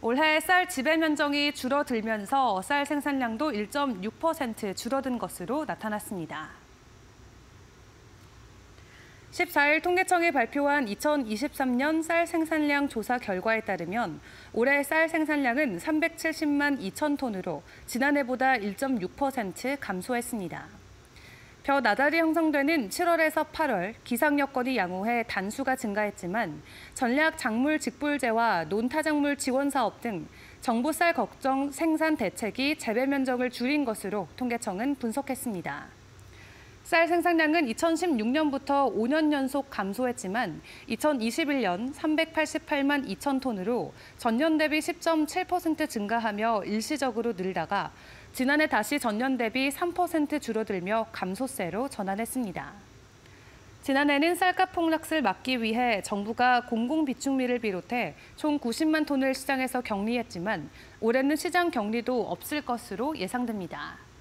올해 쌀 지배 면적이 줄어들면서 쌀 생산량도 1.6% 줄어든 것으로 나타났습니다. 14일 통계청이 발표한 2023년 쌀 생산량 조사 결과에 따르면 올해 쌀 생산량은 370만 2천 톤으로 지난해보다 1.6% 감소했습니다. 벼 나달이 형성되는 7월에서 8월 기상 여건이 양호해 단수가 증가했지만 전략 작물 직불제와 논타작물 지원 사업 등 정부 쌀 걱정 생산 대책이 재배 면적을 줄인 것으로 통계청은 분석했습니다. 쌀 생산량은 2016년부터 5년 연속 감소했지만 2021년 388만 2천 톤으로 전년 대비 10.7% 증가하며 일시적으로 늘다가 지난해 다시 전년 대비 3% 줄어들며 감소세로 전환했습니다. 지난해는 쌀값 폭락을 막기 위해 정부가 공공비축미를 비롯해 총 90만 톤을 시장에서 격리했지만 올해는 시장 격리도 없을 것으로 예상됩니다.